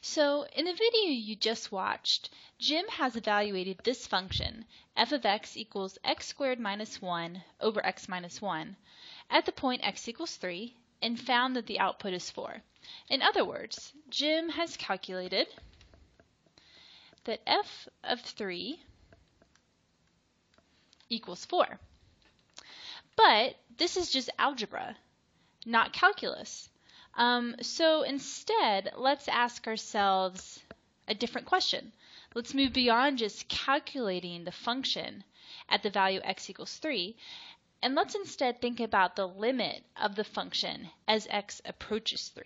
So in the video you just watched, Jim has evaluated this function, f of x equals x squared minus 1 over x minus 1, at the point x equals 3, and found that the output is 4. In other words, Jim has calculated that f of 3 equals 4. But this is just algebra, not calculus. So instead, let's ask ourselves a different question. Let's move beyond just calculating the function at the value x equals 3, and let's instead think about the limit of the function as x approaches 3.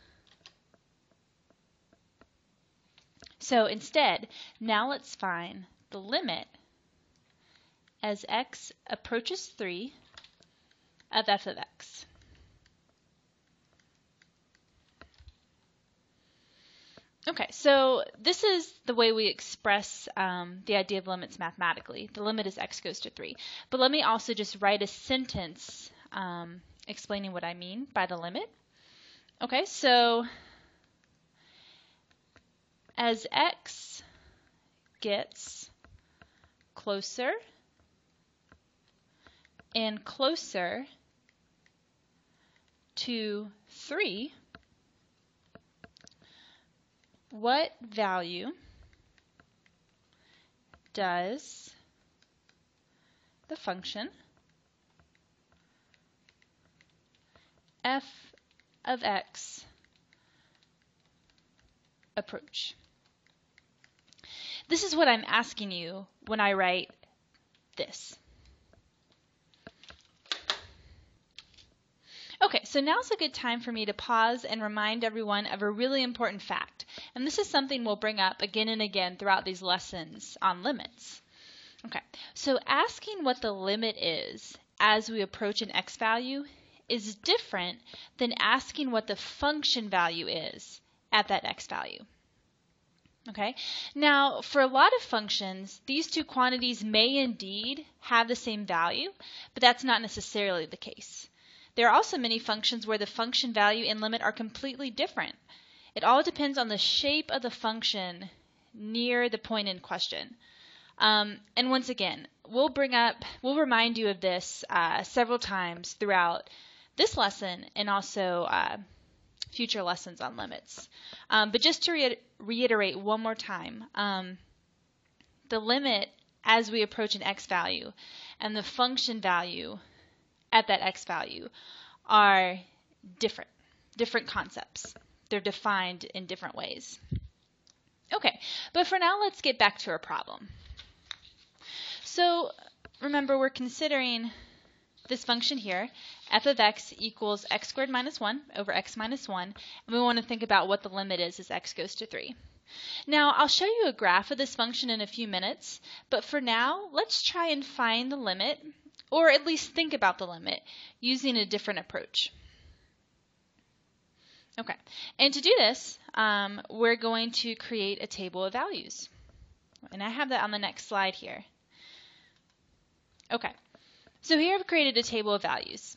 So instead, now let's find the limit as x approaches 3 of f of x. Okay, so this is the way we express the idea of limits mathematically. The limit as x goes to 3. But let me also just write a sentence explaining what I mean by the limit. Okay, so as x gets closer and closer to 3, what value does the function f of x approach? This is what I'm asking you when I write this. Okay, so now's a good time for me to pause and remind everyone of a really important fact. And this is something we'll bring up again and again throughout these lessons on limits. Okay, so asking what the limit is as we approach an x value is different than asking what the function value is at that x value. Okay, now for a lot of functions, these two quantities may indeed have the same value, but that's not necessarily the case. There are also many functions where the function value and limit are completely different. It all depends on the shape of the function near the point in question. And once again, we'll remind you of this several times throughout this lesson and also future lessons on limits. But just to reiterate one more time, the limit as we approach an x value and the function value at that x value are different concepts. They're defined in different ways. Okay, but for now, let's get back to our problem. So remember, we're considering this function here, f of x equals x squared minus 1 over x minus 1, and we want to think about what the limit is as x goes to 3. Now, I'll show you a graph of this function in a few minutes, but for now, let's try and find the limit, or at least think about the limit, using a different approach. Okay, and to do this, we're going to create a table of values. And I have that on the next slide here. Okay, so here I've created a table of values.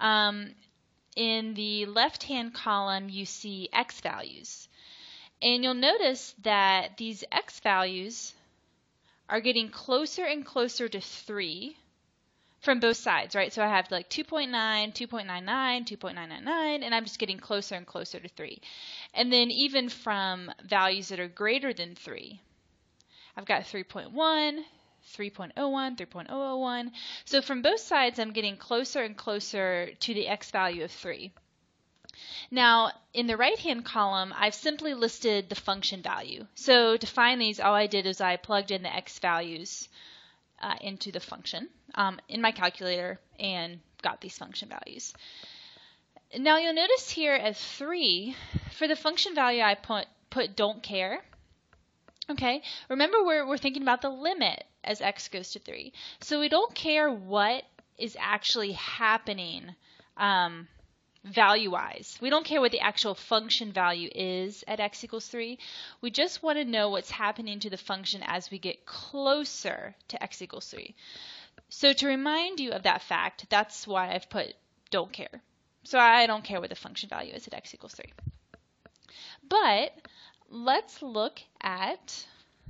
In the left-hand column, you see x values. And you'll notice that these x values are getting closer and closer to 3 from both sides, right? So I have like 2.9, 2.99, 2.999, and I'm just getting closer and closer to 3. And then even from values that are greater than 3, I've got 3.1, 3.01, 3.001. So from both sides, I'm getting closer and closer to the x value of 3. Now, in the right-hand column, I've simply listed the function value. So to find these, all I did is I plugged in the x values into the function in my calculator and got these function values. Now you'll notice here at 3, for the function value I put don't care. Okay, remember we're thinking about the limit as x goes to 3. So we don't care what is actually happening value-wise. We don't care what the actual function value is at x equals 3. We just want to know what's happening to the function as we get closer to x equals 3. So to remind you of that fact, that's why I've put don't care. So I don't care what the function value is at x equals 3. But let's look at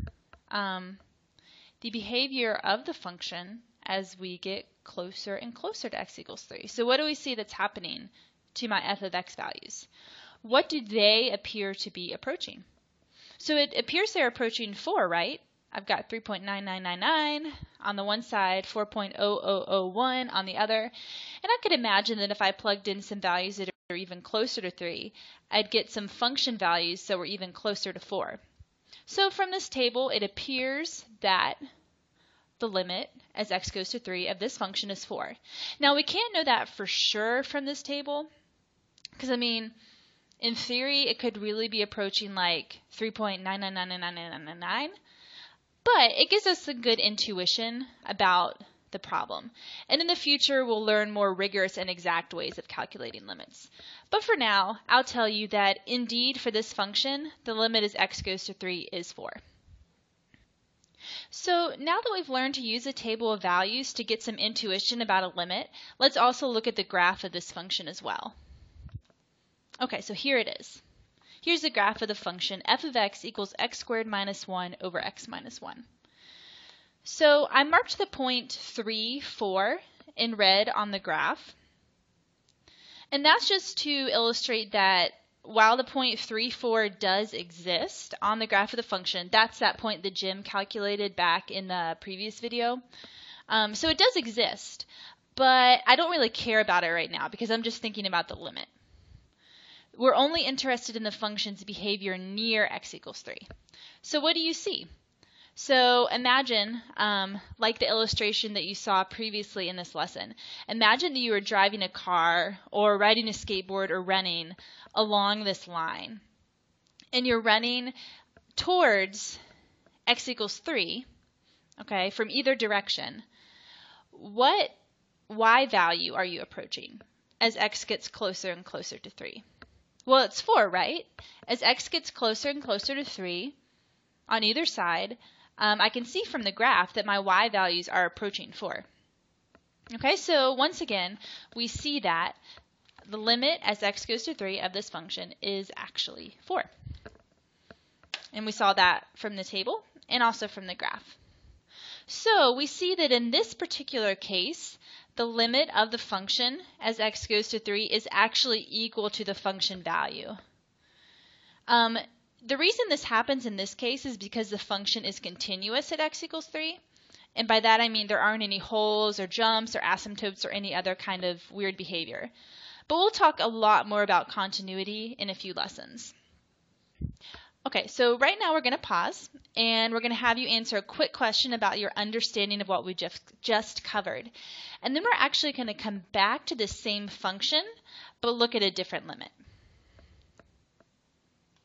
the behavior of the function as we get closer and closer to x equals 3. So what do we see that's happening to my f of x values? What do they appear to be approaching? So it appears they're approaching 4, right? I've got 3.9999 on the one side, 4.0001 on the other. And I could imagine that if I plugged in some values that are even closer to 3, I'd get some function values that were even closer to 4. So from this table, it appears that the limit as x goes to 3 of this function is 4. Now we can't know that for sure from this table, because I mean, in theory, it could really be approaching like 3.9999999, but it gives us some good intuition about the problem. And in the future, we'll learn more rigorous and exact ways of calculating limits. But for now, I'll tell you that indeed for this function, the limit as x goes to 3 is 4. So now that we've learned to use a table of values to get some intuition about a limit, let's also look at the graph of this function as well. Okay, so here it is. Here's the graph of the function f of x equals x squared minus 1 over x minus 1. So I marked the point 3, 4 in red on the graph. And that's just to illustrate that while the point 3, 4 does exist on the graph of the function, that's that point that Jim calculated back in the previous video. So it does exist, but I don't really care about it right now because I'm just thinking about the limit. We're only interested in the function's behavior near x equals 3. So what do you see? So imagine, like the illustration that you saw previously in this lesson, imagine that you were driving a car or riding a skateboard or running along this line. And you're running towards x equals 3, okay, from either direction. What y value are you approaching as x gets closer and closer to 3? Well, it's 4, right? As x gets closer and closer to 3 on either side, I can see from the graph that my y values are approaching 4. Okay, so once again, we see that the limit as x goes to 3 of this function is actually 4. And we saw that from the table and also from the graph. So we see that in this particular case, the limit of the function as x goes to 3 is actually equal to the function value. The reason this happens in this case is because the function is continuous at x equals 3. And by that I mean there aren't any holes or jumps or asymptotes or any other kind of weird behavior. But we'll talk a lot more about continuity in a few lessons. Okay, so right now we're going to pause and we're going to have you answer a quick question about your understanding of what we just covered. And then we're actually going to come back to the same function, but look at a different limit.